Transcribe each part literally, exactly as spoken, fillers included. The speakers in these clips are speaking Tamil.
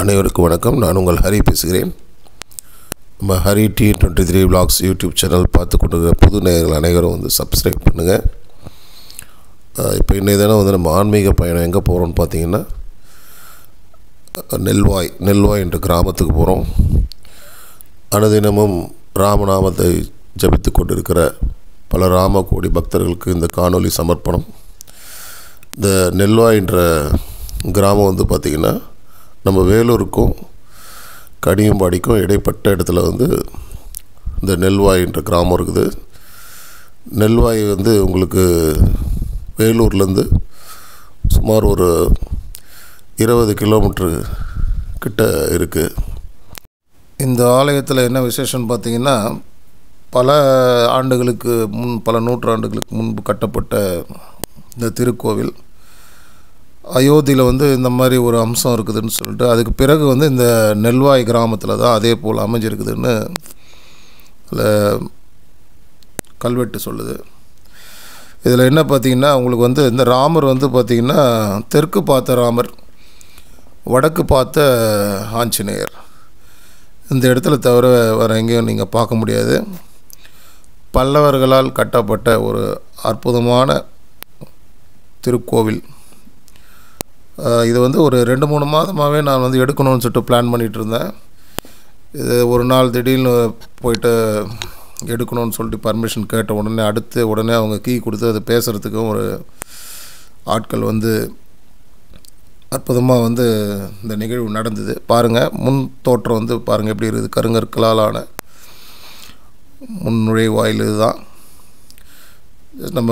அனைவருக்கும் வணக்கம். நான் உங்கள் ஹரி பேசுகிறேன். நம்ம Hari T twenty three vlogs YouTube channel பார்த்து கொண்டு புது நேயர்கள் அனைவரும் வந்து சப்ஸ்கிரைப் பண்ணுங்கள். இப்போ இன்றைய தினம் வந்து நம்ம ஆன்மீக பயணம் எங்கே போகிறோம்னு பார்த்தீங்கன்னா, நெல்வாய் நெல்வாய் என்ற கிராமத்துக்கு போகிறோம். அனுதினமும் ராமநாமத்தை ஜபித்து கொண்டிருக்கிற பல ராமகோடி பக்தர்களுக்கு இந்த காணொளி சமர்ப்பணம். இந்த நெல்வாய் என்ற கிராமம் வந்து பார்த்திங்கன்னா, நம்ம வேலூருக்கும் கடியம்பாடிக்கும் இடைப்பட்ட இடத்துல வந்து இந்த நெல்வாய் என்ற கிராமம் இருக்குது. நெல்வாய் வந்து உங்களுக்கு வேலூர்லேருந்து சுமார் ஒரு இருபது கிலோமீட்ரு கிட்ட இருக்குது. இந்த ஆலயத்தில் என்ன விசேஷம்னு பார்த்திங்கன்னா, பல ஆண்டுகளுக்கு முன் பல நூற்றாண்டுகளுக்கு முன்பு கட்டப்பட்ட இந்த திருக்கோவில் அயோத்தியில் வந்து இந்த மாதிரி ஒரு அம்சம் இருக்குதுன்னு சொல்லிட்டு, அதுக்கு பிறகு வந்து இந்த நெல்வாய் கிராமத்தில் தான் அதே போல் அமைஞ்சிருக்குதுன்னு அதில் கல்வெட்டு சொல்லுது. இதில் என்ன பார்த்திங்கன்னா, உங்களுக்கு வந்து இந்த ராமர் வந்து பார்த்திங்கன்னா தெற்கு பார்த்த ராமர், வடக்கு பார்த்த ஆஞ்சநேயர். இந்த இடத்துல தவிர வேறு எங்கேயும் நீங்கள் பார்க்க முடியாது. பல்லவர்களால் கட்டப்பட்ட ஒரு அற்புதமான திருக்கோவில். இது வந்து ஒரு ரெண்டு மூணு மாதமாகவே நான் வந்து எடுக்கணும்னு சொல்லிட்டு பிளான் பண்ணிகிட்டு இருந்தேன். இது ஒரு நாள் திடீர்னு போயிட்டு எடுக்கணும்னு சொல்லிட்டு பர்மிஷன் கேட்ட உடனே அடுத்து உடனே அவங்க கீ கொடுத்து அதை பேசுகிறதுக்கும் ஒரு ஆட்கள் வந்து அற்புதமாக வந்து இந்த நிகழ்வு நடந்தது. பாருங்கள், முன் தோற்றம் வந்து பாருங்கள் எப்படி இருக்குது. கருங்கற்களாலான முன் நுழைவாயில் இதுதான். நம்ம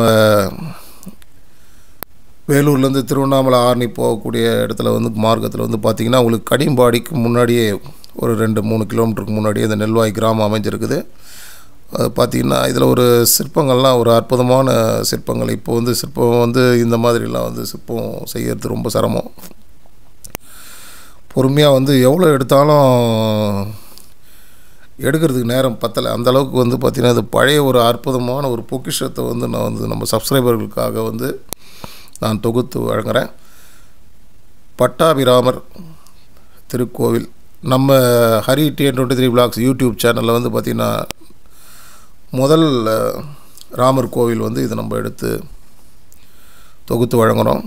வேலூர்லேருந்து திருவண்ணாமலை ஆரணி போகக்கூடிய இடத்துல வந்து மார்க்கத்தில் வந்து பார்த்திங்கன்னா, உங்களுக்கு கடியம்பாடிக்கு முன்னாடியே ஒரு ரெண்டு மூணு கிலோமீட்டருக்கு முன்னாடியே இந்த நெல்வாய் கிராமம் அமைஞ்சிருக்குது. அது பார்த்திங்கன்னா இதில் ஒரு சிற்பங்கள்லாம் ஒரு அற்புதமான சிற்பங்கள். இப்போ வந்து சிற்பம் வந்து இந்த மாதிரிலாம் வந்து சிற்பம் செய்கிறது ரொம்ப சிரமம். பொறுமையாக வந்து எவ்வளோ எடுத்தாலும் எடுக்கிறதுக்கு நேரம் பத்தலை. அந்தளவுக்கு வந்து பார்த்திங்கன்னா இது பழைய ஒரு அற்புதமான ஒரு பொக்கிஷத்தை வந்து நான் வந்து நம்ம சப்ஸ்கிரைபர்களுக்காக வந்து நான் தொகுத்து வழங்குகிறேன். பட்டாபிராமர் திருக்கோவில் நம்ம Hari T twenty three vlogs YouTube சேனலில் வந்து பார்த்திங்கன்னா முதல் ராமர் கோவில் வந்து இதை நம்ம எடுத்து தொகுத்து வழங்குகிறோம்.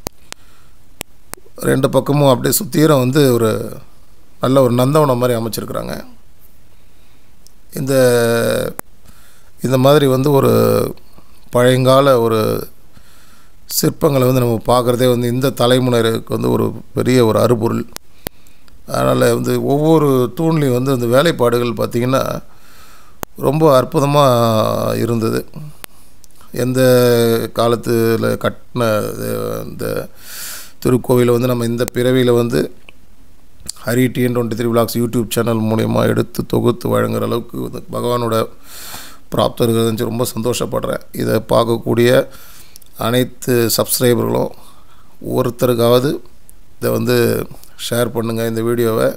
ரெண்டு பக்கமும் அப்படியே சுத்தீரம் வந்து ஒரு நல்ல ஒரு நந்தவனம் மாதிரி அமைச்சிருக்கிறாங்க. இந்த இந்த மாதிரி வந்து ஒரு பழையங்கால ஒரு சிற்பங்களை வந்து நம்ம பார்க்குறதே வந்து இந்த தலைமுறைக்கு வந்து ஒரு பெரிய ஒரு அருபொருள். அதனால் வந்து ஒவ்வொரு தூண்லேயும் வந்து அந்த வேலைப்பாடுகள் பார்த்திங்கன்னா ரொம்ப அற்புதமாக இருந்தது. எந்த காலத்தில் கட்டின இந்த திருக்கோவிலை வந்து நம்ம இந்த பிறவியில் வந்து Hari T twenty three vlogs YouTube channel மூலயமா எடுத்து தொகுத்து வழங்குகிற அளவுக்கு வந்து பகவானோட பிராப்தர்கள் வந்து ரொம்ப சந்தோஷப்படுறேன். இதை பார்க்கக்கூடிய அனைத்து சப்ஸ்கிரைபர்களும் ஒருத்தருக்காவது இதை வந்து ஷேர் பண்ணுங்கள் இந்த வீடியோவை.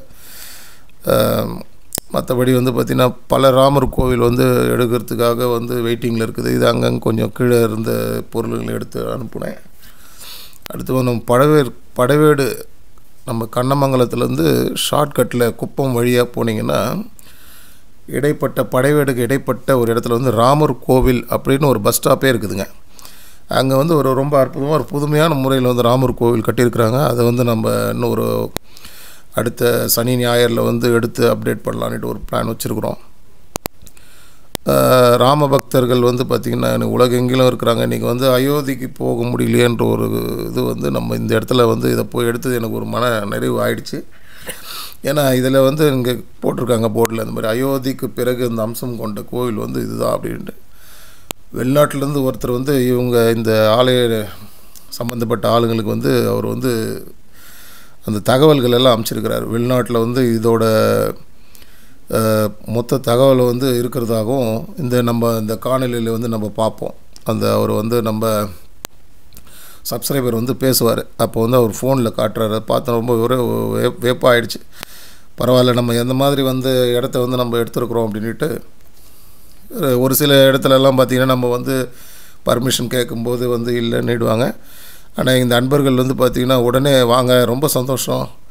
மற்றபடி வந்து பார்த்திங்கன்னா பல ராமர் கோவில் வந்து எடுக்கிறதுக்காக வந்து வெயிட்டிங்கில் இருக்குது. இது அங்கங்கே கொஞ்சம் கீழே இருந்த பொருள்களை எடுத்து அனுப்புனேன். அடுத்து வந்து நம்ம பழவேர் படைவேடு நம்ம கண்ணமங்கலத்துலேருந்து ஷார்ட்கட்டில் குப்பம் வழியாக போனீங்கன்னா இடைப்பட்ட படைவேடுக்கு இடைப்பட்ட ஒரு இடத்துல வந்து ராமர் கோவில் அப்படின்னு ஒரு பஸ் ஸ்டாப்பே இருக்குதுங்க. அங்கே வந்து ஒரு ரொம்ப அற்புதமாக ஒரு புதுமையான முறையில் வந்து ராமர் கோவில் கட்டியிருக்கிறாங்க. அதை வந்து நம்ம இன்னும் ஒரு அடுத்த சனி ஞாயிறில் வந்து எடுத்து அப்டேட் பண்ணலான்ட்டு ஒரு பிளான் வச்சுருக்குறோம். ராம பக்தர்கள் வந்து பார்த்திங்கன்னா உலகெங்கிலும் இருக்கிறாங்க. இன்றைக்கி வந்து அயோத்திக்கு போக முடியலையன்ற ஒரு இது வந்து நம்ம இந்த இடத்துல வந்து இதை போய் எடுத்தது எனக்கு ஒரு மன நிறைவு ஆயிடுச்சு. ஏன்னா இதில் வந்து இங்கே போட்டிருக்காங்க போர்டில் இந்த மாதிரி அயோத்திக்கு பிறகு இந்த அம்சம் கொண்ட கோவில் வந்து இதுதான் அப்படின்ட்டு. வெளிநாட்டிலேருந்து ஒருத்தர் வந்து இவங்க இந்த ஆலய சம்மந்தப்பட்ட ஆளுங்களுக்கு வந்து அவர் வந்து அந்த தகவல்கள் எல்லாம் அமைச்சிருக்கிறார். வெளிநாட்டில் வந்து இதோட மொத்த தகவலை வந்து இருக்கிறதாகவும் இந்த நம்ம இந்த காணொலியில் வந்து நம்ம பார்ப்போம். அந்த அவர் வந்து நம்ம சப்ஸ்கிரைபர் வந்து பேசுவார். அப்போ வந்து அவர் ஃபோனில் காட்டுறாரு. பார்த்தா ரொம்ப ஒரு வேப்பாயிடுச்சு. பரவாயில்ல, நம்ம எந்த மாதிரி வந்து இடத்த வந்து நம்ம எடுத்துருக்குறோம் அப்படின்ட்டு. ஒரு சில இடத்துலலாம் பார்த்திங்கன்னா நம்ம வந்து பர்மிஷன் கேட்கும்போது வந்து இல்லைன்னுடுவாங்க. ஆனால் இந்த அன்பர்கள் வந்து பார்த்திங்கன்னா உடனே வாங்க, ரொம்ப சந்தோஷம்,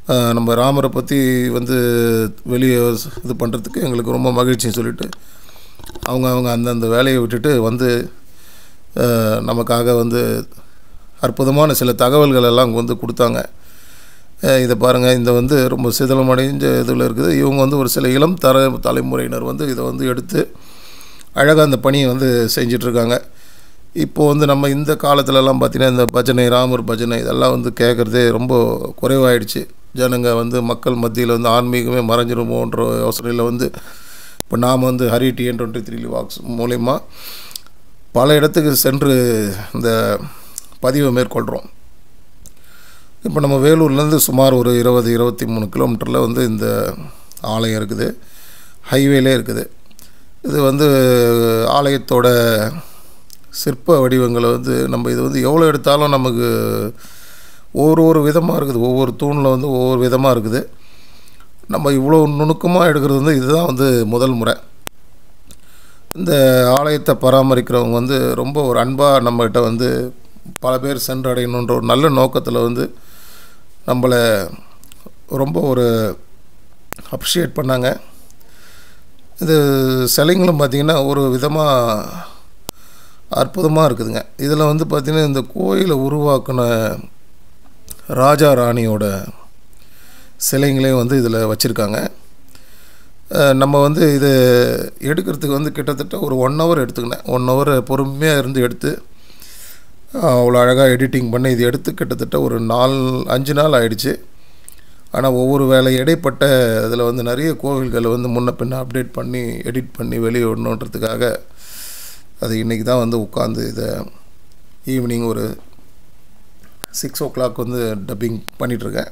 நம்ம ராமரை பற்றி வந்து வெளியே இது பண்ணுறதுக்கு எங்களுக்கு ரொம்ப மகிழ்ச்சின்னு சொல்லிவிட்டு அவங்க அவங்க அந்தந்த வேலையை விட்டுட்டு வந்து நமக்காக வந்து அற்புதமான சில தகவல்கள் எல்லாம் அங்கே வந்து கொடுத்தாங்க. இதை பாருங்கள், இந்த வந்து ரொம்ப சிதலமடைஞ்ச இதில் இருக்குது. இவங்க வந்து ஒரு சில இளம் தர தலைமுறையினர் வந்து இதை வந்து எடுத்து அழகாக அந்த பணியை வந்து செஞ்சிட்ருக்காங்க. இப்போது வந்து நம்ம இந்த காலத்துலலாம் பார்த்திங்கன்னா இந்த பஜனை, ராமர் பஜனை இதெல்லாம் வந்து கேட்குறதே ரொம்ப குறைவாயிடுச்சு. ஜனங்க வந்து மக்கள் மத்தியில் வந்து ஆன்மீகமே மறைஞ்சிருமோன்ற யோசனையில் வந்து இப்போ நாம் வந்து Hari TN twenty three vlogs மூலயமா பல இடத்துக்கு சென்று இந்த பதிவை மேற்கொள்கிறோம். இப்போ நம்ம வேலூர்லேருந்து சுமார் ஒரு இருபது இருபத்தி மூணு கிலோமீட்டரில் வந்து இந்த ஆலயம் இருக்குது, ஹைவேலே இருக்குது. இது வந்து ஆலயத்தோட சிற்ப வடிவங்களை வந்து நம்ம இது வந்து எவ்வளோ எடுத்தாலும் நமக்கு ஒவ்வொரு ஒரு விதமாக இருக்குது. ஒவ்வொரு தூணில் வந்து ஒவ்வொரு விதமாக இருக்குது. நம்ம இவ்வளோ நுணுக்கமாக எடுக்கிறது வந்து இதுதான் வந்து முதல் முறை. இந்த ஆலயத்தை பராமரிக்கிறவங்க வந்து ரொம்ப ஒரு அன்பாக நம்மகிட்ட வந்து பல பேர் சென்றடையணுன்ற ஒரு நல்ல நோக்கத்தில் வந்து நம்மளை ரொம்ப ஒரு அப்ரிஷியேட் பண்ணாங்க. இது சிலைங்களும் பார்த்திங்கன்னா ஒரு விதமாக அற்புதமாக இருக்குதுங்க. இதில் வந்து பார்த்திங்கன்னா இந்த கோயிலை உருவாக்கின ராஜா ராணியோட சிலைங்களையும் வந்து இதில் வச்சுருக்காங்க. நம்ம வந்து இது எடுக்கிறதுக்கு வந்து கிட்டத்தட்ட ஒரு ஒன் ஹவர் எடுத்துக்கினேன். ஒன் ஹவர் பொறுமையாக இருந்து எடுத்து அவ்வளோ அழகாக எடிட்டிங் பண்ணி இது எடுத்து கிட்டத்தட்ட ஒரு நாலு அஞ்சு நாள் ஆகிடுச்சு. ஆனால் ஒவ்வொரு வேலை இடைப்பட்ட இதில் வந்து நிறைய கோவில்களை வந்து முன்ன பின்ன அப்டேட் பண்ணி எடிட் பண்ணி வெளியே விடணுன்றதுக்காக அது இன்றைக்கி தான் வந்து உட்காந்து இதை ஈவினிங் ஒரு சிக்ஸ் ஓ கிளாக் வந்து டப்பிங் பண்ணிகிட்ருக்கேன்.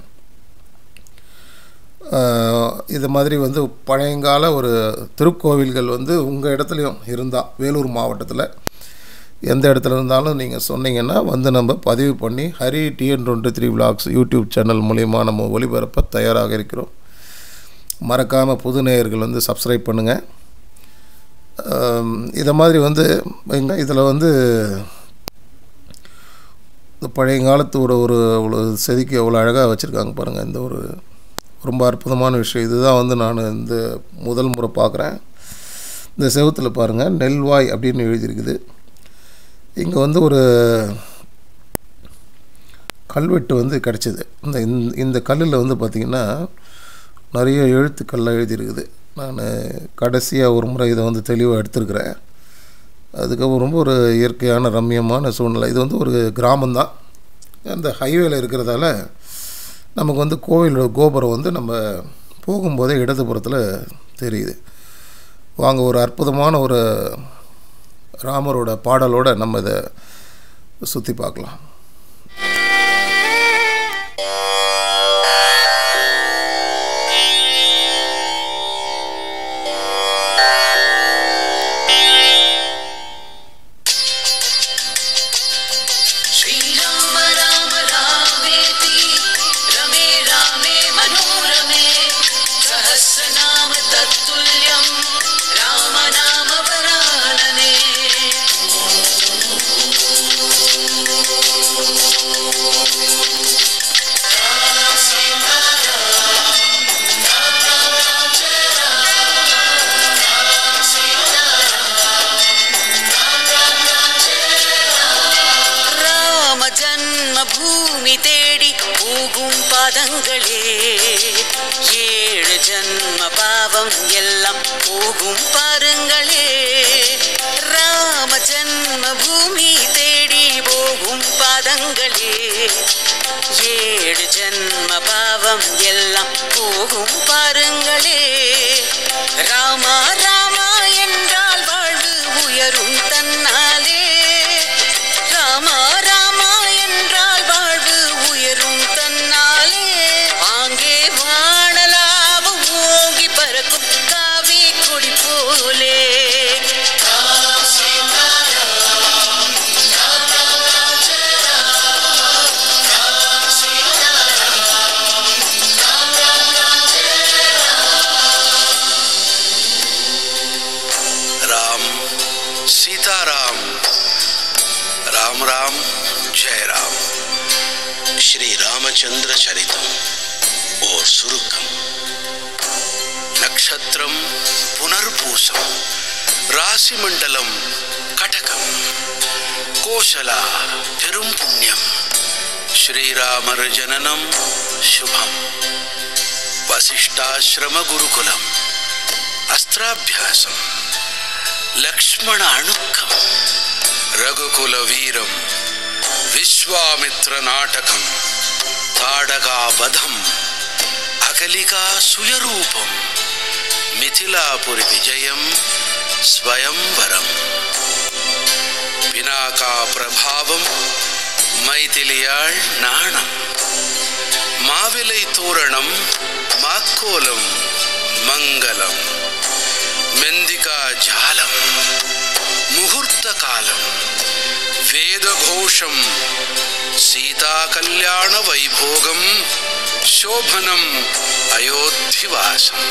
இது மாதிரி வந்து பழையங்கால ஒரு திருக்கோவில்கள் வந்து உங்கள் இடத்துலையும் இருந்தால் வேலூர் மாவட்டத்தில் எந்த இடத்துல இருந்தாலும் நீங்கள் சொன்னீங்கன்னா வந்து நம்ம பதிவு பண்ணி Hari TN twenty three vlogs YouTube channel மூலிமா நம்ம ஒளிபரப்ப தயாராக இருக்கிறோம். மறக்காமல் புது நேயர்கள் வந்து சப்ஸ்கிரைப் பண்ணுங்கள். இதை மாதிரி வந்து எங்கள் இதில் வந்து இந்த பழையங்காலத்தோட ஒரு அவ்வளோ செதுக்கி அவ்வளோ அழகாக வச்சுருக்காங்க பாருங்கள். இந்த ஒரு ரொம்ப அற்புதமான விஷயம். இதுதான் வந்து நான் இந்த முதல் முறை பார்க்குறேன். இந்த செவுத்தில் பாருங்கள் நெல்வாய் அப்படின்னு எழுதியிருக்குது. இங்கே வந்து ஒரு கல்வெட்டு வந்து கிடச்சிது. இந்த இந்த கல்லில் வந்து பார்த்திங்கன்னா நிறைய எழுத்துக்கள்லாம் எழுதியிருக்குது. நான் கடைசியாக ஒரு முறை இதை வந்து தெளிவாக எடுத்துருக்கிறேன். அதுக்கப்புறம் ரொம்ப ஒரு இயற்கையான ரம்மியமான சூழ்நிலை. இது வந்து ஒரு கிராமந்தான். அந்த ஹைவேல இருக்கிறதால நமக்கு வந்து கோவிலோட கோபுரம் வந்து நம்ம போகும்போதே இடதுபுறத்தில் தெரியுது. வாங்க ஒரு அற்புதமான ஒரு ராமரோட பாடலோடு நம்ம இதை சுற்றி பார்க்கலாம். பூமி தேடி போகும் பாதங்களே, ஏழு ஜன்ம பாவம் எல்லாம் போகும் பாருங்களே. ராம ஜன்ம பூமி தேடி போகும் பாதங்களே, ஏழு ஜன்ம பாவம் எல்லாம் போகும் பாருங்களே. ராமா ராமா என்றால் வாழ்வு உயரும் தன்னாலே. ராமா ராமா என்றால் வாழ்வு உயரும் தன்னாலே. ஆங்கே வானலாவும் ஓங்கி பறக்கும் காவி கொடி போலே. राम सीताराम, राम राम जय राम. श्री रामचंद्र चरितम. ஓர் சுருக்கம். நட்சத்திரம் புனர்பூசம், ராசி மண்டலம் கடகம், கோசலா பெரும் புண்ணியம், ஸ்ரீராமர் ஜனனம் சுபம், வசிஷ்டாசிரம குருகுலம், அஸ்திராபியாசம், லக்ஷ்மண அணுக்கம், ரகுகுல வீரம், விஸ்வாமித்ர நாடகம், தாடகா வதம், அகலிகா சுயரூபம், மிதிலாபுரி விஜயம், ஸ்வயம்வரம், பினாகா பிரபாவம், மைதிலியாள் நாணம், மாவிலை தோரணம், மாக்கோலம், மங்களம், மெந்திகா ஜாலம், முகூர்த்த காலம், வேதகோஷம், சீதா கல்யாண வைபோகம், சோபனம், அயோத்திவாசம்.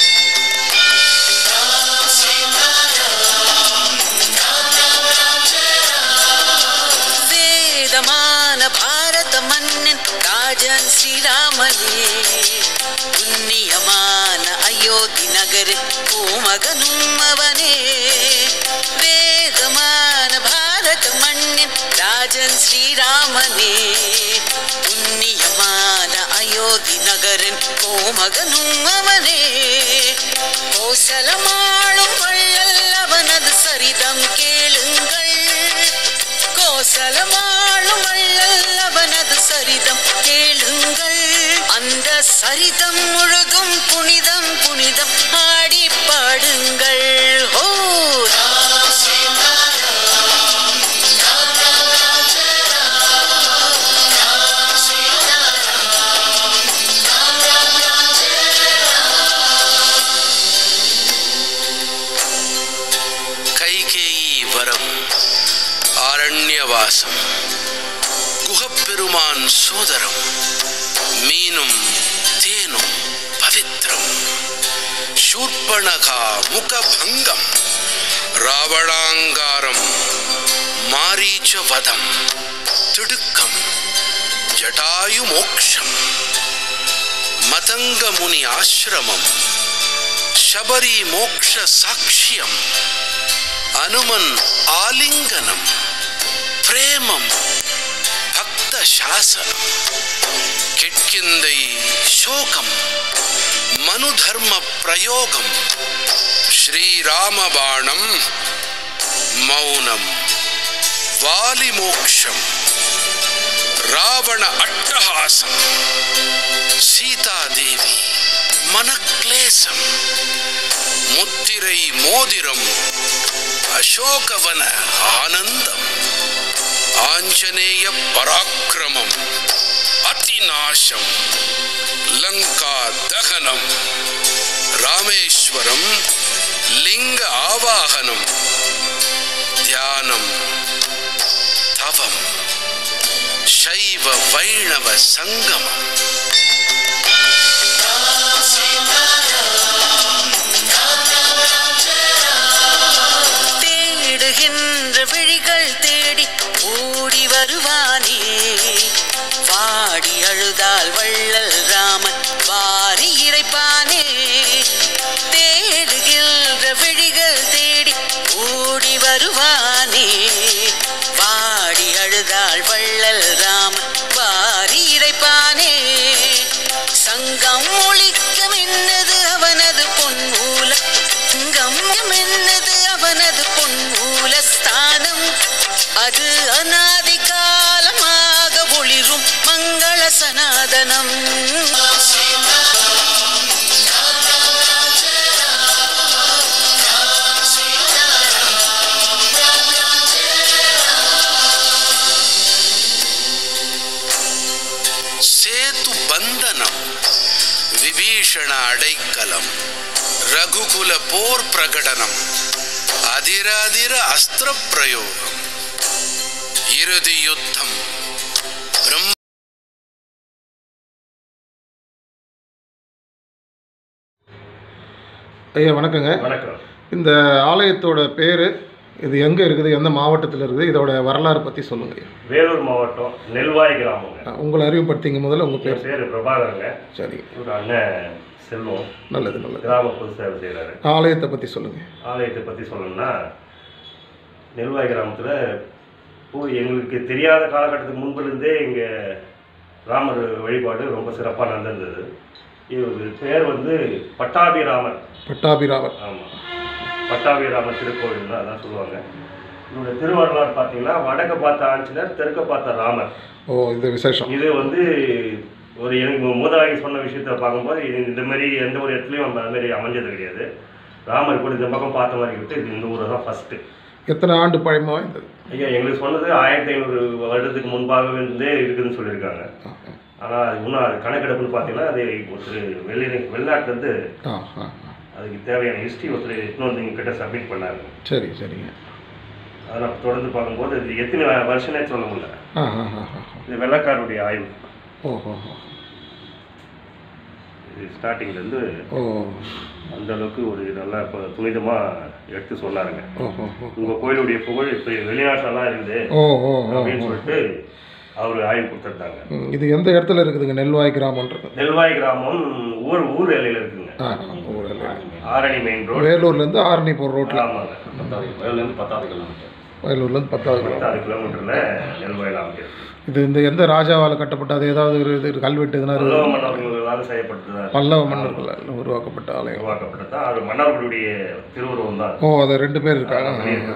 வேதமான பாரத மன்னன் ராஜன் ஸ்ரீராமனே, புண்ணியமான அயோத்தி நகர் பூமகனும் அவனே. வேதமான பாரத மன்னன் ராஜன் ஸ்ரீராமனே, புண்ணியமான அயோத்தி நகரின் பூமகனும் அவனே. கோசலமாளும் வள்ளல் அவனது சரிதம் கேளுங்கள், கோசலமாளும் வள்ளல் அவனது சரிதம் கேளுங்கள். அந்த சரிதம் முழுதும் புனிதம் புனிதம் ஆடி பாடுங்கள். ஓ ஆரண்யவாசம், குகப்பெருமான் சோதரம், மீனும் தேனும் பவித்ரம், சூர்பணகா முகபங்கம், ராவணாங்காரம், மாரீச்ச வதம், திடுக்கம், ஜடாயு மோக்ஷம், மதங்க முனி ஆசிரமம், சபரி மோக்ஷ சாட்சியம், அனுமன் ஆலிங்கனம், பிரேமம், பக்த சாசனம், கிட்கிந்தை சோகம், மனு தர்ம பிரயோகம், ஸ்ரீராமபாணம், மௌனம், வாலி மோக்ஷம், ராவண அட்டஹாசம், சீதாதேவி மனக்லேசம், முத்திரை மோதிரம், அசோகவன ஆனந்தம், ஆஞ்சநேய பராக்கிரமம், அதிநாசம், லங்கா தகனம், ராமேஸ்வரம், லிங்க ஆவாகனம், தியானம், தவம், சைவ வைணவ சங்கமம். தேடுகின்ற விழிகள் தேடி ஓடி வருவானே, வாடி அழுதால் வள்ளல் ராமன் வாரி இறைப்பானே. தேடுகின்ற விழிகள் தேடி ஓடி வருவானே, வாடி அழுதால் வள்ளல் ராமன் வாரி இறைப்பானே. சங்கம் ஒழிக்கும் என்னது அவனது பொன்மூல, சங்கம் என்னது அவனது பொன்மூல ஸ்தானம், அது அநாதி காலமாக ஒளிரும் மங்கள சனாதனம். சேது பந்தனம், விபீஷண அடைக்கலம், ரகுகுல போர் பிரகடனம், அதிராதிர அஸ்திர பிரயோகம், இறுதி யுத்தம், பிரம்ம. ஐயா வணக்கங்க. வணக்கம். இந்த ஆலயத்தோட பேர் இது எங்கே இருக்குது, எந்த மாவட்டத்தில் இருக்குது, இதோட வரலாறு பற்றி சொல்லுங்கள். வேலூர் மாவட்டம் நெல்வாய் கிராமங்க. உங்களை அறிவுப்படுத்திங்க முதல்ல. உங்கள் பேர்? பேர் பிரபாகரங்க. சரி. ஒரு அண்ணன் செல்வம். நல்லது நல்லது. கிராம பொது சேவை செய்கிறாரு. ஆலயத்தை பற்றி சொல்லுங்கள். ஆலயத்தை பற்றி சொல்லணும்னா நெல்வாய் கிராமத்தில் இப்போ எங்களுக்கு தெரியாத காலகட்டத்துக்கு முன்பிலிருந்தே இங்கே ராமர் வழிபாடு ரொம்ப சிறப்பாக நடந்திருந்தது. இவர் பேர் வந்து பட்டாபிராமர். பட்டாபிராமர். ஆமாம், பட்டாபிராமர் திருக்கோவில் தான் அதான் சொல்லுவாங்க. இவருடைய திருவரலாறு பார்த்தீங்கன்னா வடக்க பார்த்த ஆஞ்சநேயர், தெற்க பார்த்த ராமர். ஓ, இந்த விசேஷம் இது வந்து ஒரு எனக்கு மூதாகி சொன்ன விஷயத்தை பார்க்கும்போது இது இந்த மாதிரி எந்த ஒரு இடத்துலையும் அந்த மாதிரி அமைஞ்சது கிடையாது. ராமர் கூட இந்த பக்கம் பார்த்த மாதிரி இருக்குது. இது இந்த ஊர் தான் ஃபஸ்ட்டு. எத்தனை ஆண்டு பழமை வாய்ந்தது? ஐயா எங்களுக்கு சொன்னது ஆயிரத்தி ஐநூறு வருடத்துக்கு முன்பாகவே இருந்தே இருக்குதுன்னு சொல்லியிருக்காங்க. ஆனால் அது இன்னும் அது கணக்கெடுப்புன்னு பார்த்தீங்கன்னா அது ஒருத்தர் வெளி வெளிநாட்டிலேருந்து அதுக்கு தேவையான ஹிஸ்ட்ரி ஒருத்தர் இன்னும் வந்து எங்ககிட்ட சப்மிட் பண்ணாங்க. சரி சரிங்க. அதை நான் தொடர்ந்து பார்க்கும்போது இது எத்தனை வருஷனே சொல்ல முடியல. இது வெள்ளக்காரருடைய ஆய்வு. ஓஹோ. இது ஸ்டார்டிங்லேருந்து அந்த அளவுக்கு ஒரு நல்லா இப்போ புனிதமாக எடுத்து சொன்னாருங்க. உங்கள் கோயிலுடைய புகழ் இப்போ வெளிநாட்டிலலாம் இருக்குது அப்படின்னு சொல்லிட்டு அவர் ஆய்வு கொடுத்துருந்தாங்க. இது எந்த இடத்துல இருக்குதுங்க? நெல்வாய் கிராமம்ன்றது. நெல்வாய் கிராமம் ஊர் ஊர் எல்லையில் இருக்குதுங்க. Arani main road. வேலூர்லேருந்து ஆரணி போகிற ரோட்டில். ஆமாங்க. வேலூர்லேருந்து பத்தாவது கிலோமீட்டர். வேலூர்லேருந்து பத்தாவது பத்தாவது கிலோமீட்டரில் நெல்வாயில் அமைக்கிறது. இது இந்த எந்த ராஜாவால் கட்டப்பட்டது? ஏதாவது ஒரு இது கல்வெட்டு எதுனா? பல்லவ மன்னர்களால் செய்யப்பட்டது. பல்லவ மன்னர்களால் உருவாக்கப்பட்ட ஆலயம். உருவாக்கப்பட்டது தான். அது மன்னர்களுடைய திருவுருவம் தான். ஓ, அது ரெண்டு பேர் இருக்காங்க.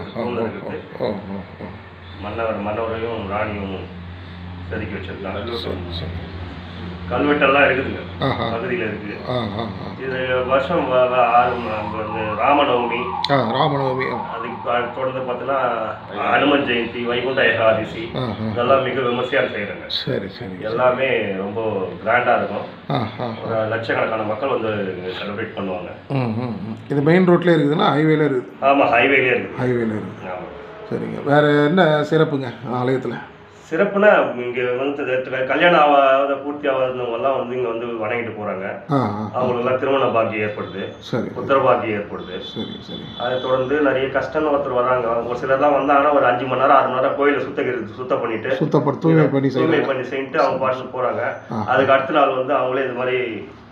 மன்னவர் மன்னவரையும் ராணியும் செதுக்கி வச்சிருக்காங்க. கல்வெட்டெல்லாம் இருக்குதுங்க, பகுதியில் இருக்குது. இது வருஷம் ராமநவமி. ராமநவமி அதுக்கு தொடர்ந்து பார்த்தீங்கன்னா அனுமன் ஜெயந்தி, வைகுண்ட ஏகாதசி, இதெல்லாம் மிக விமர்சையாக செய்கிறாங்க. சரி சரி. எல்லாமே ரொம்ப கிராண்டாக இருக்கும். ஒரு லட்சக்கணக்கான மக்கள் வந்து செலிப்ரேட் பண்ணுவாங்க. இது மெயின் ரோட்லேயே இருக்குதுன்னா ஹைவேல இருக்குது? ஆமாம், ஹைவேலேயே இருக்குது. ஹைவேல இருக்குது. ஆமாம். சரிங்க. வேறு என்ன சிறப்புங்க ஆலயத்தில்? சிறப்புனா இங்கே வந்து கல்யாணம் ஆகாத பூர்த்தி ஆகாதவங்கெல்லாம் வந்து இங்கே வந்து வணங்கிட்டு போகிறாங்க. அவங்களுக்கெல்லாம் திருமண பாக்கியம் ஏற்படுது, புத்திர பாக்கியம் ஏற்படுது. அதை தொடர்ந்து நிறைய கஷ்டம்னு ஒருத்தர் வராங்க. ஒரு சிலர்லாம் வந்தாங்கன்னா ஒரு அஞ்சு மணி நேரம் ஆறு மணி நேரம் கோயிலை சுத்தம் சுத்தம் பண்ணிட்டு சுத்தப்படுத்தி தூய்மை பண்ணி தூய்மை பண்ணி செய்யிட்டு அவங்க பாட்டு போகிறாங்க. அதுக்கு அடுத்த நாள் வந்து அவங்களே இது மாதிரி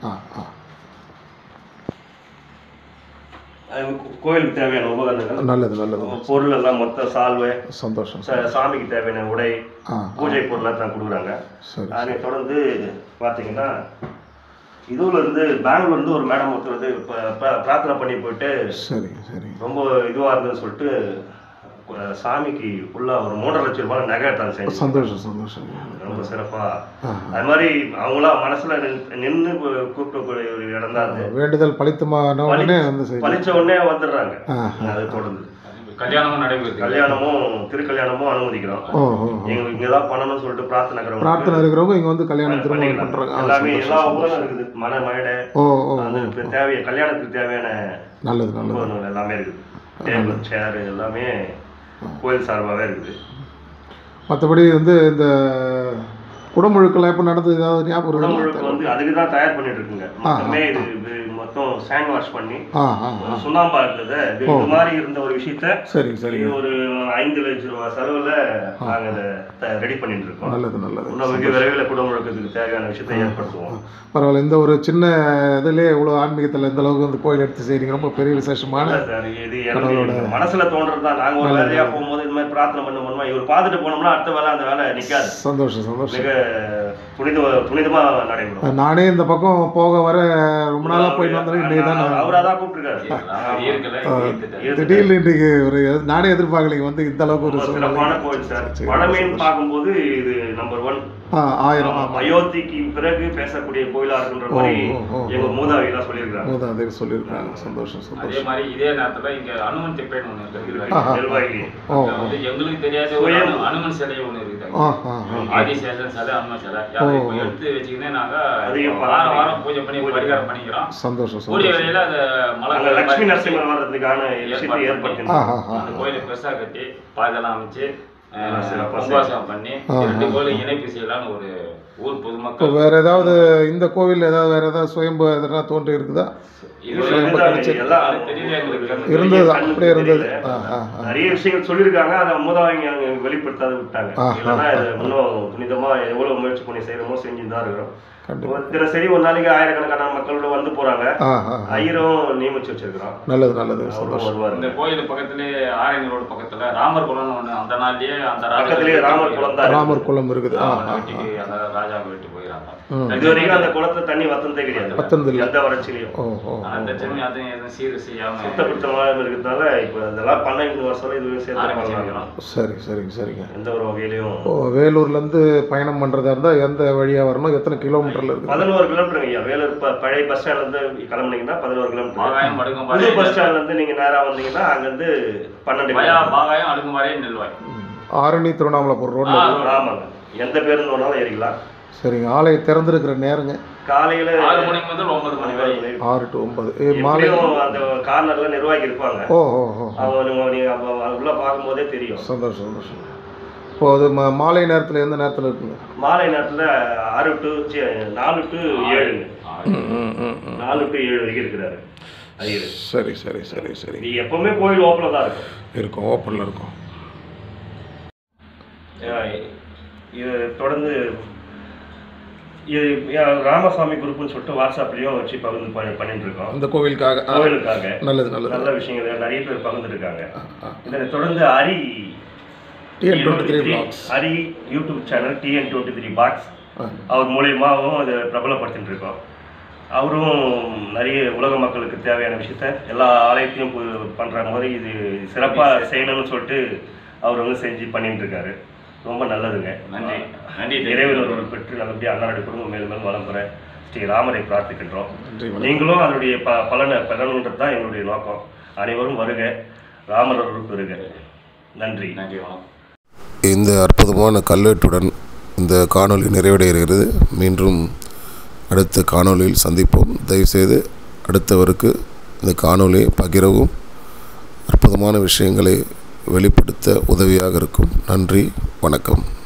கோயிலுக்கு தேவையான உபகரணங்கள், நல்லது நல்லது பொருள் எல்லாம் மொத்த சால்வை, சந்தோஷம், சாமிக்கு தேவையான உடை, பூஜை பொருளாக தான் கொடுக்குறாங்க. அதை தொடர்ந்து பார்த்தீங்கன்னா இதுல இருந்து பெங்களூர்ல இருந்து ஒரு மேடம் ஒருத்தர் வந்து பிரார்த்தனை பண்ணி போயிட்டு சரி சரி ரொம்ப இதுவாக இருந்ததுன்னு சொல்லிட்டு சாமிக்கு ஃபுல்லாக ஒரு மூன்றரை லட்சம் ரூபாய் நகை எடுத்தாங்க. சந்தோஷம் சந்தோஷம். ரொம்ப சிறப்பாக அது மாதிரி அவங்களா மனசுல நின்று கூப்பிடக்கூடிய ஒரு இடம் தான் அது. வேண்டுதல் பழித்தமான உடனே வந்து பழிச்ச உடனே வந்துடுறாங்க. அது தொடர்ந்து கல்யாணமும் நடைபெறுது. கல்யாணமும் திருக்கல்யாணமும் அனுமதிக்கிறோம். எங்களுக்கு இங்கே தான் பண்ணணும்னு சொல்லிட்டு பிரார்த்தனை பிரார்த்தனை இருக்கிறவங்க இங்கே வந்து கல்யாணம் திருமணம் பண்ணுறாங்க. எல்லாமே எல்லா உபகரணம் இருக்குது. மன மழை அது தேவைய கல்யாணத்துக்கு தேவையான நல்லது நல்லது எல்லாமே இருக்குது. டேபிள் சேரு எல்லாமே கோயில் சார்பாகவே இருக்குது. மற்றபடி வந்து இந்த குடமுழுக்கெல்லாம் எப்போ நடந்தது ஏதாவது ஞாபகம்? குடமுழுக்கு வந்து அதுக்கு தான் தயார் பண்ணிட்டு இருக்குங்க. மொத்தமே இது மொத்தம் சாண்ட் வாஷ் பண்ணி சுண்ணாம்பா இருந்தது. இது மாதிரி இருந்த ஒரு விஷயத்த சரி சரி ஒரு ஐந்து லட்சம் ரூபாய் செலவுல நாங்கள் அதை ரெடி பண்ணிட்டு இருக்கோம். நல்லது நல்லது. இன்னும் மிக விரைவில் குடமுழுக்கத்துக்கு தேவையான விஷயத்தை ஏற்படுத்துவோம். பரவாயில்ல. இந்த ஒரு சின்ன இதுலேயே இவ்வளோ ஆன்மீகத்தில் இந்த அளவுக்கு வந்து கோயில் எடுத்து செய்றீங்க, ரொம்ப பெரிய விசேஷமான. இது என்னோட மனசுல தோன்றது தான். நாங்கள் ஒரு வேலையா போகும்போது இந்த மாதிரி பிரார்த்தனை பண்ண பண்ணுவோம். இவர் பார்த்துட்டு போனோம்னா அடுத்த வேலை அந்த வேலை நிற்காது. சந்தோஷம் சந்தோஷம். மிக புனித புனிதமா நடைபெறும். நானே இந்த பக்கம் போக வர ரொம்ப நாளாக போயிட்டு வந்தேன். இன்னைக்கு தான் அவராக தான் கூப்பிட்டுருக்காரு. திடீர்னு இன்றைக்கு ஒரு நானே எதிர்பார்க்கலைங்க வந்து இந்த அளவுக்கு ஒரு சிறப்பான கோயில் சார். பழமைன்னு பார்க்கும்போது இது நம்பர் ஒன். ஆயிரம் அயோத்திக்கு பிறகு பேசக்கூடிய கோயிலா இருக்குன்ற மாதிரி எங்க மூதாதையெல்லாம் சொல்லியிருக்காங்க. மூதாதையர் சொல்லியிருக்காங்க. சந்தோஷம் சந்தோஷம். அதே மாதிரி இதே நேரத்துல இங்க அனுமன் தெப்பேன் ஒன்று இருக்கு. எங்களுக்கு தெரியாத ஒரு அனுமன் சிலை ஒன்று இருக்குது. ஆதிசேஷன் சிலை, அனுமன் சிலை எடுத்து வச்சுக்கினே நாங்க வாரம் வாரம் பூஜை பண்ணி பரிகாரம் பண்ணிக்கிறோம். சந்தோஷம். கூடிய வேளையில அந்த மலை லட்சுமி நரசிம்மர் வர்றதுக்கான ஏற்படுத்தி அந்த கோயிலை பெருசா கட்டி பாதெல்லாம் அமைச்சு கும்பாசம் பண்ணி ரெண்டு கோயிலும் இணைப்பு செய்யலான்னு ஒரு ஊர் பொதுமக்கள். வேற ஏதாவது இந்த கோவில் ஏதாவது வேற ஏதாவது சுயம்பு எதனா தோன்றி இருக்குதா? இருந்தது அப்படியே இருந்தது. நிறைய விஷயங்கள் சொல்லியிருக்காங்க, அதை மூதாதைங்க வெளிப்படுத்தாத விட்டாங்க. இல்லைன்னா இன்னும் புனிதமா எவ்வளவு முயற்சி பண்ணி செய்யறோமோ செஞ்சுட்டு தான் இருக்கிறோம். தினசரி ஒரு நாளைக்கு ஆயிரக்கணக்கான மக்களோட வந்து போறாங்க. ஐயரும் நியமிச்சு வச்சிருக்கிறோம். நல்லது நல்லது. இந்த கோயில் பக்கத்திலே ஆரணி ரோடு பக்கத்துல ராமர் குளம் ஒண்ணு, அந்த நாள்லயே அந்த பக்கத்திலேயே ராமர் குளம் தான் ராமர் குளம் இருக்குது. வீட்டுக்கு அந்த ராஜா வீட்டு போயிடறாங்க. இது வரைக்கும் அந்த குளத்துல தண்ணி வத்தந்தே கிடையாது, வத்தந்தில்லை எந்த வறட்சியிலையும். அந்த டைம் அதையும் எதுவும் சீர் செய்யாம சுத்தப்படுத்தமா இருக்கிறதுனால இப்ப இதெல்லாம் பண்ண இந்த வருஷம் இதுவும் சேர்த்து பண்ணலாம். சரி சரிங்க சரிங்க. எந்த ஒரு வகையிலையும் வேலூர்ல இருந்து பயணம் பண்றதா இருந்தா எந்த வழியா வரணும், எத்தனை கிலோமீட்டர்? பதினோரு கிலோமீட்டர் ஐயா. வேலூர் பழைய பஸ் ஸ்டாண்ட்ல இருந்து கிளம்புனீங்கன்னா பதினோரு கிலோமீட்டர். புது பஸ் ஸ்டாண்ட்ல இருந்து நீங்க நேரா வந்தீங்கன்னா அங்க இருந்து பன்னெண்டு பாகாயம் அடுக்குமாரே நெல்வாய் ஆரணி திருவண்ணாமலைபுரம் ரோட்ல. ஆமாங்க, எந்த பேருந்து வேணாலும் ஏறிக்கலாம். சரிங்க. ஆலயம் திறந்திருக்கிற நேரங்க காலையில ஆறு மணி முதல் ஒன்பது மணி வரை. ஆறு டு ஒன்பது. மாலையும் அந்த கார்னர்ல நிர்வாகி இருப்பாங்க. ஓ ஓ அவங்க நீங்க உள்ள பார்க்கும் போதே தெரியும். சந்தோஷம் சந்தோஷம். இப்போ அது மாலை நேரத்தில் எந்த நேரத்தில் இருக்குங்க? மாலை நேரத்தில் ஆறு டு நாலு டு ஏழுங்க. நாலு டு ஏழு வரைக்கும் இருக்கிறாரு ஐயர். சரி சரி சரி சரி. நீ எப்பவுமே கோயில் ஓப்பனில் தான் இருக்கும். இருக்கும், ஓப்பனில் இருக்கும். இது தொடர்ந்து இது ராமசாமி குரூப்னு சொல்லிட்டு வாட்ஸ்அப்லேயும் வச்சு பகிர்ந்து பண்ணிட்டு இருக்கோம். இந்த கோவிலுக்காக கோவிலுக்காக நல்லது நல்லது நல்ல விஷயங்கள் நிறைய பேர் பகிர்ந்துருக்காங்க. இதனை தொடர்ந்து Hari TN twenty three vlogs Hari YouTube channel TN twenty three vlogs அவர் மூலயமாவும் அதை பிரபலப்படுத்திட்டு இருக்கோம். அவரும் நிறைய உலக மக்களுக்கு தேவையான விஷயத்த எல்லா ஆலயத்தையும் பண்ணுற மாதிரி இது சிறப்பாக செய்யணும்னு சொல்லிட்டு அவர் வந்து செஞ்சு பண்ணிட்டு இருக்காரு. ரொம்ப நல்லதுங்க. நன்றி நன்றி. இறைவனர்கள் பெற்று நல்லபடியாக அன்னாருடைய குடும்பம் மேலும் மேலும் வளம் பெற ஸ்ரீ ராமரை பிரார்த்திக்கின்றோம். நீங்களும் அதனுடைய ப பலனை பெறணுன்றது தான் எங்களுடைய நோக்கம். அனைவரும் வருக, ராமரர்கள் பெறுக. நன்றி நன்றி வணக்கம். இந்த அற்புதமான கல்வெட்டுடன் இந்த காணொளி நிறைவடைகிறது. மீண்டும் அடுத்த காணொளியில் சந்திப்போம். தயவுசெய்து அடுத்தவருக்கு இந்த காணொளியை பகிரவும், அற்புதமான விஷயங்களை வெளிப்படுத்த உதவியாக இருக்கும். நன்றி, வணக்கம்.